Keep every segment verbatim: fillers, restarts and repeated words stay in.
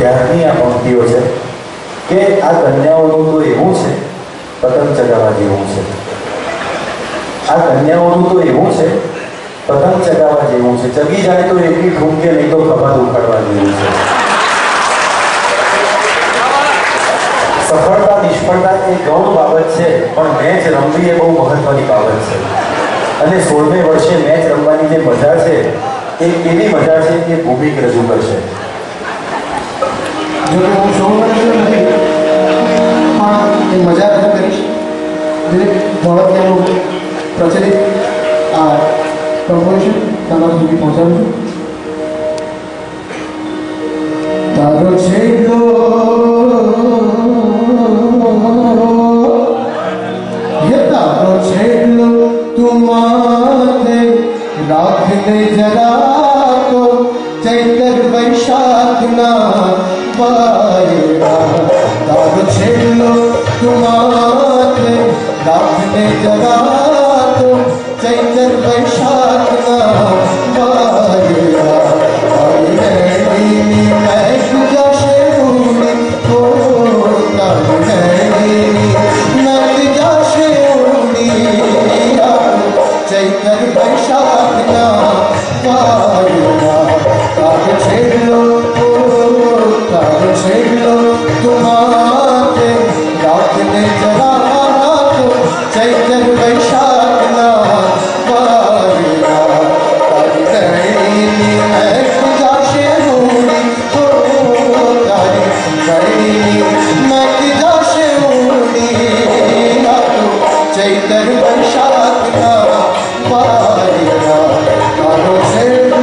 ત્યારની આ પંક્તિઓ છે કે આ કન્યાઓનું તો એવું છે પતંગ ચગાવવા જેવું છે, આ કન્યાઓનું તો એવું છે પતંગ ચગાવવા જેવું છે, ચગી જાય તો એટલી ઠૂમકે નહીં તો ખભા ઉખાડવા જેવું છે। સફળતા નિષ્ફળતા એ ગૌણ બાબત છે, પણ મેચ રમવી એ બહુ મહત્વની બાબત છે। અને સોળમે વર્ષે મેચ રમવાની જે મજા છે એ કેવી મજા છે એ ભૂમિક રજૂ કરશે। जो कि वो शो नहीं हाँ एक मजा रजू करीश धीरे बहुत क्या वो प्रचलित कंपोजिशन તમારા સુધી પહોંચાડું છું। તારો છેડો ये तारो छेड़ो तुम माथे राख ले जरा तो चैतर वैशाख ना पाएगा। तारो छेड़ो तुम माथे राख ले जरा तो चैतर वैशाख ना पाएगा। चैतर वैशाख ना पाएगा। तारो छेड़ो तारो छेड़ो तुम्हारे रात ने जरा तो चैतर वैशाख ना पाएगा। तारी करनी मैं खुदा से रूड़ी हो तारी करनी मैं खुदा से रूड़ी चैतर वैशाख ना पाएगा। तारो छेड़ो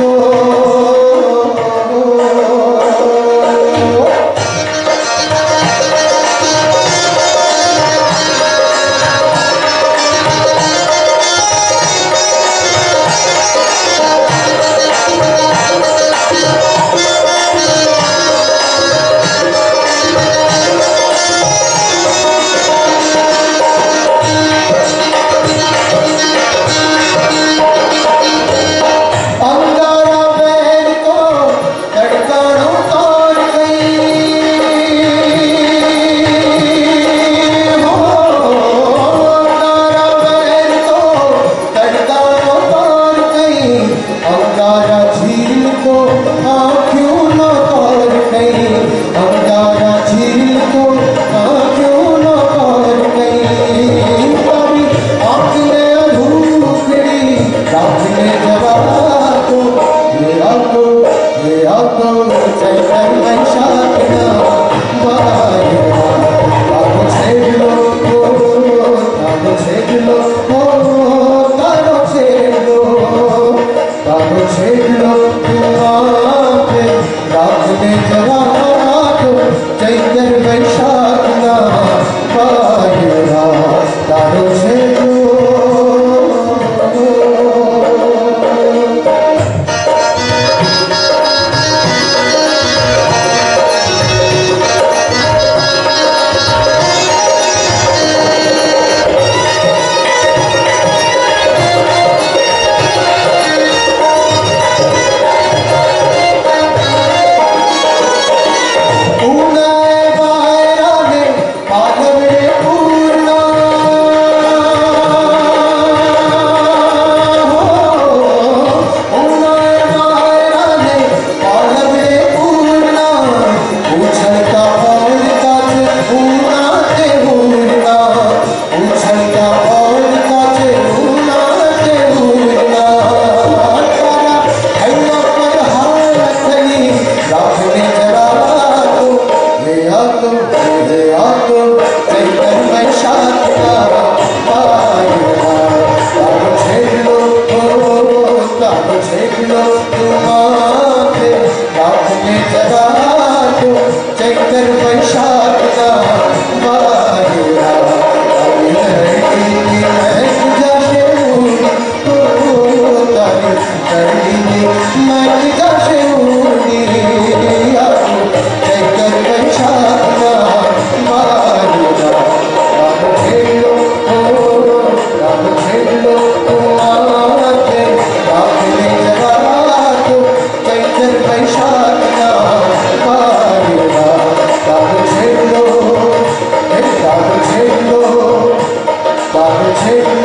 पूर्णा છે